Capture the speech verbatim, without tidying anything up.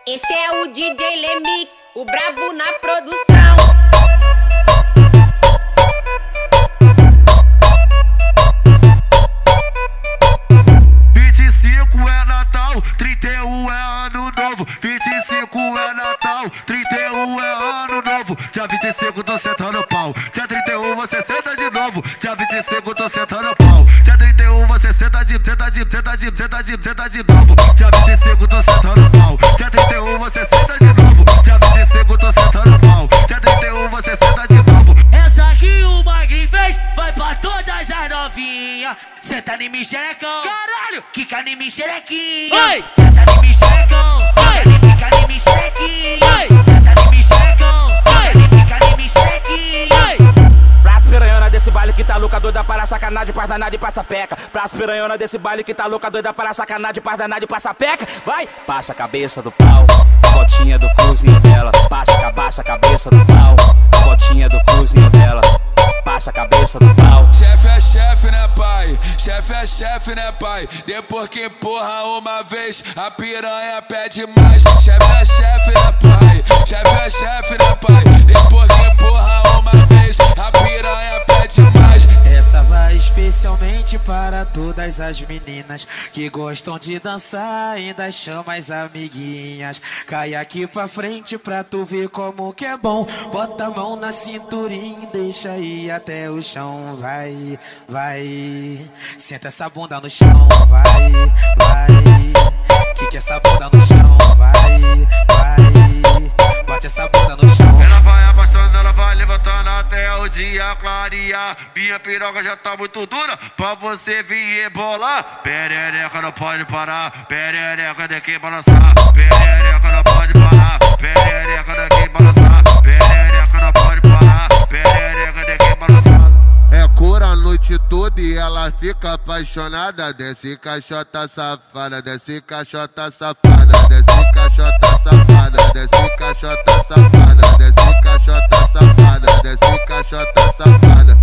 Esse é o D J Lemix, o brabo na produção. vinte e cinco é Natal, trinta e um é Ano Novo. vinte e cinco é Natal, trinta e um é Ano Novo. Dia vinte e cinco tô sentando pau, dia trinta e um você senta de novo. Dia vinte e cinco tô sentando pau, dia trinta e um você senta de, senta de, senta de, senta de, senta de novo. Dia vinte e cinco tô sentando pau, dia trinta e um você senta de novo. Dia vinte e cinco tô sentando pau, dia trinta e um você senta de novo. Essa que o Magrinho fez vai pra todas as novinhas. Senta em mim, xerecão, caralho, quica em mim, xerequinha. Senta em mim, xerecão, quica em mim, xerequinha. Senta em mim, xerecão, quica em mim, xerequinha. Pras piranhona desse baile que tá louca, doida para sacanagem, pras danada e passa peca. Pras piranhona desse baile que tá louca, doida para sacanagem, pras danada e passa peca. Vai, passa a cabeça do pau, botinha do cruzinho dela. Passa, passa a cabeça do pau, botinha do cruzinho dela. Passa a cabeça do pau. Chefe é chefe, né pai? Chefe é chefe, né pai? Depois que empurra uma vez, a piranha pede mais. Chefe é chefe, né pai? Chefe é chefe, né pai? Depois que empurra uma vez, a piranha pede mais. Essa vai especialmente para todas as meninas que gostam de dançar, ainda chama as amiguinhas. Cai aqui pra frente pra tu ver como que é bom. Bota a mão na cinturinha e deixa ir até o chão. Vai, vai, senta essa bunda no chão. Vai, vai, quica essa bunda no chão. Vai, vai, bate essa bunda no chão. Ela vai abaixando, ela vai levantando até o dia clarear. Minha piroca já tá muito dura pra você vir rebolar. Perereca não pode parar, perereca daqui balançar. Perereca não pode parar, perereca daqui balançar. Perereca não pode parar, perereca daqui balançar. É cor a noite toda e ela fica apaixonada. Desce caixota safada, desce caixota safada, desce caixota safada, desce caixota safada, desce caixota safada, desce caixota safada.